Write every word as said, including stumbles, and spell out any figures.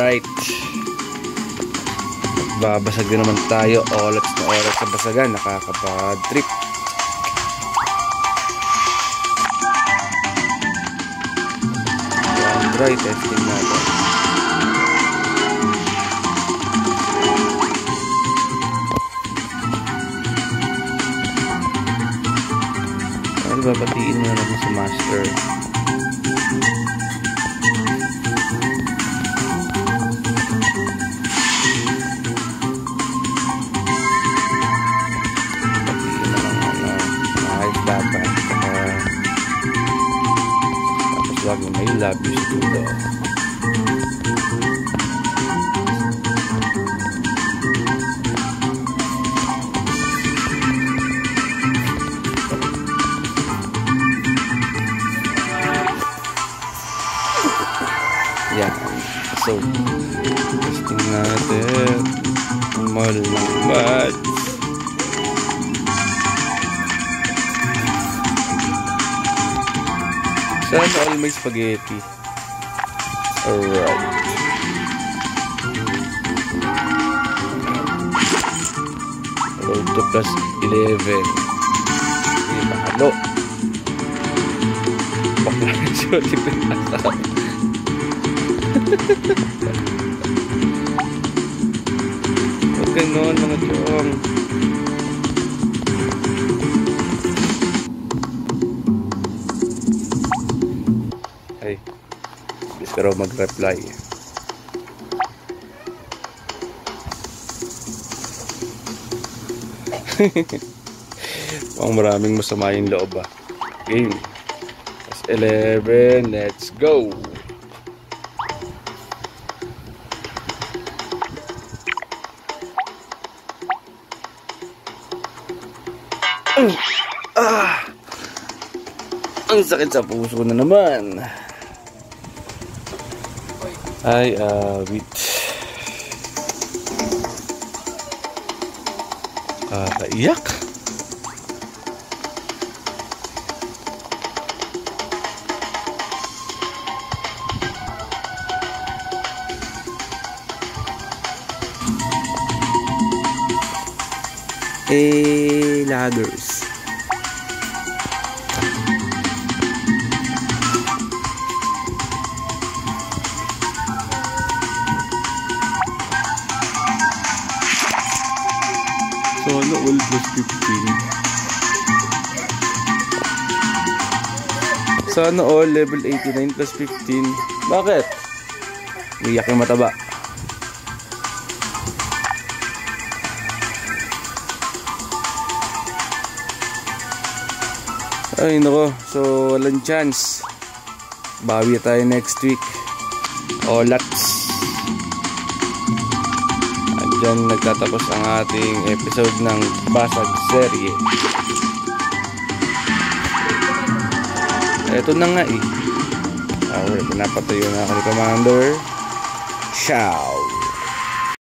Alright. Babasag din naman tayo. Oras na oras sa basagan. Nakakabad trip. Alright, testing natin. Ay, babatiin na naman sa master. Wag mo may love you siguro. Yan. So, testing natin. Mahal ng bad. Sana all may spaghetti. Alright. Road to plus eleven. Hindi mahalo. Bakla na siya. Tipin asap. Huwag ganon mga chong. Ay, pero mag-reply. Mukhang maraming masama yung loob ah. Game. Plus eleven, let's go. Ah, ang sakit sa puso na naman. Ay, uh, wait. Ah, uh, iyak. Eh, laggers. Sana all plus fifteen. Sana all level eighty-nine plus fifteen. Bakit? Iyak yung mataba. Ay nako, so walang chance. Bawi tayo next week. Olats. Diyan nagtatapos ang ating episode ng Basag Serye. Ito na nga eh. Okay, pinapatayo na ako ni Commander. Ciao!